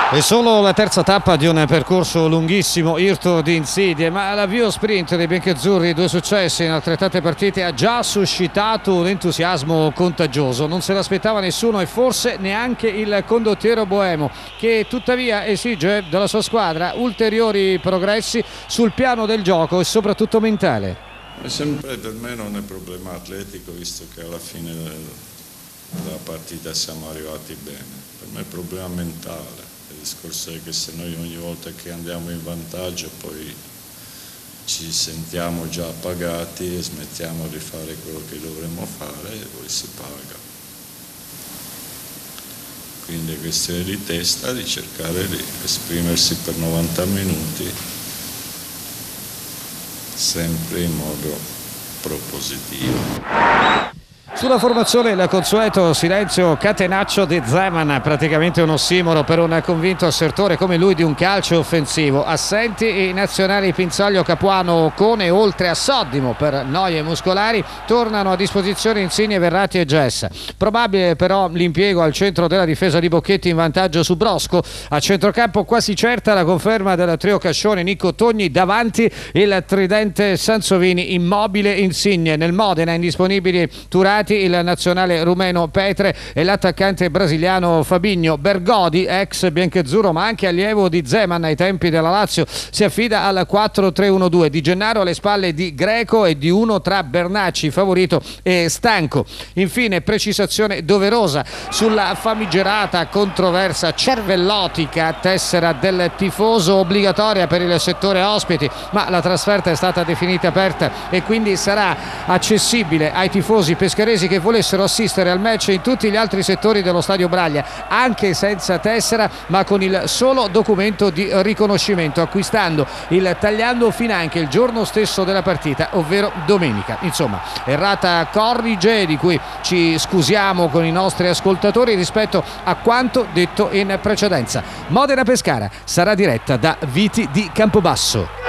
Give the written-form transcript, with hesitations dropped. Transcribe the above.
È solo la terza tappa di un percorso lunghissimo, irto di insidie, ma l'avvio sprint dei biancazzurri, 2 successi in altrettante partite, ha già suscitato un entusiasmo contagioso. Non se l'aspettava nessuno e forse neanche il condottiero boemo, che tuttavia esige dalla sua squadra ulteriori progressi sul piano del gioco e soprattutto mentale. Per me non è problema atletico, visto che alla fine della partita siamo arrivati bene. Per me è problema mentale. Il discorso è che se noi ogni volta che andiamo in vantaggio poi ci sentiamo già pagati e smettiamo di fare quello che dovremmo fare e poi si paga. Quindi è questione di testa, di cercare di esprimersi per 90 minuti sempre in modo propositivo. Sulla formazione il consueto silenzio catenaccio di Zeman, praticamente un ossimoro per un convinto assertore come lui di un calcio offensivo. Assenti i nazionali Pinzaglio, Capuano, Ocone, oltre a Soddimo per noie muscolari. Tornano a disposizione Insigne, Verratti e Gessa. Probabile però l'impiego al centro della difesa di Bocchetti in vantaggio su Brosco. A centrocampo quasi certa la conferma del trio Cascione, Nico Togni, davanti il tridente Sansovini, Immobile, Insigne. Nel Modena indisponibili Turati, il nazionale rumeno Petre e l'attaccante brasiliano Fabinho. Bergodi, ex biancazzurro ma anche allievo di Zeman ai tempi della Lazio, si affida al 4-3-1-2. Di Gennaro alle spalle di Greco e di uno tra Bernacci, favorito, e Stanco. Infine precisazione doverosa sulla famigerata controversa cervellotica tessera del tifoso, obbligatoria per il settore ospiti, ma la trasferta è stata definita aperta e quindi sarà accessibile ai tifosi pescaresi che volessero assistere al match in tutti gli altri settori dello Stadio Braglia, anche senza tessera ma con il solo documento di riconoscimento, acquistando il tagliando finanche il giorno stesso della partita, ovvero domenica. Insomma, errata corrige di cui ci scusiamo con i nostri ascoltatori rispetto a quanto detto in precedenza. Modena Pescara sarà diretta da Viti di Campobasso.